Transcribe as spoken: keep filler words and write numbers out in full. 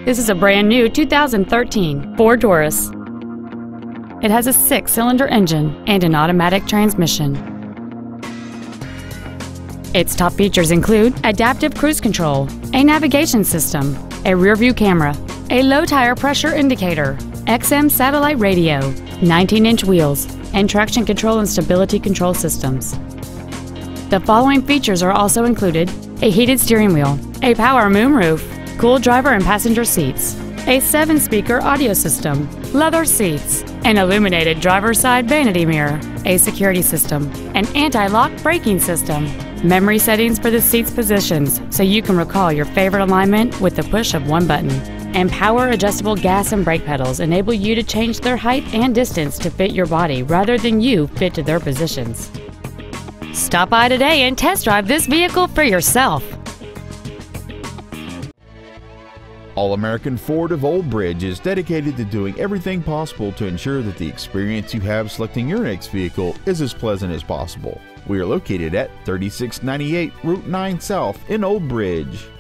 This is a brand new two thousand thirteen Ford Taurus. It has a six-cylinder engine and an automatic transmission. Its top features include adaptive cruise control, a navigation system, a rear-view camera, a low-tire pressure indicator, X M satellite radio, nineteen inch wheels, and traction control and stability control systems. The following features are also included: a heated steering wheel, a power moonroof, cool driver and passenger seats, a seven-speaker audio system, leather seats, an illuminated driver's side vanity mirror, a security system, an anti-lock braking system, memory settings for the seat's positions so you can recall your favorite alignment with the push of one button, and power adjustable gas and brake pedals enable you to change their height and distance to fit your body rather than you fit to their positions. Stop by today and test drive this vehicle for yourself. All-American Ford of Old Bridge is dedicated to doing everything possible to ensure that the experience you have selecting your next vehicle is as pleasant as possible. We are located at thirty-six ninety-eight Route nine South in Old Bridge.